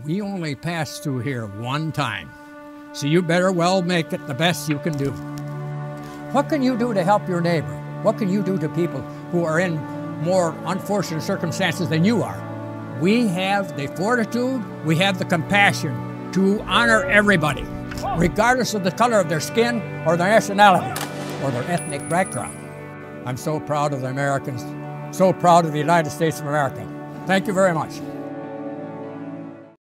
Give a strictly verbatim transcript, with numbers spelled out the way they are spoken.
He only passed through here one time. So you better well make it the best you can do. What can you do to help your neighbor? What can you do to people who are in more unfortunate circumstances than you are? We have the fortitude, we have the compassion to honor everybody, regardless of the color of their skin or their nationality or their ethnic background. I'm so proud of the Americans, so proud of the United States of America. Thank you very much.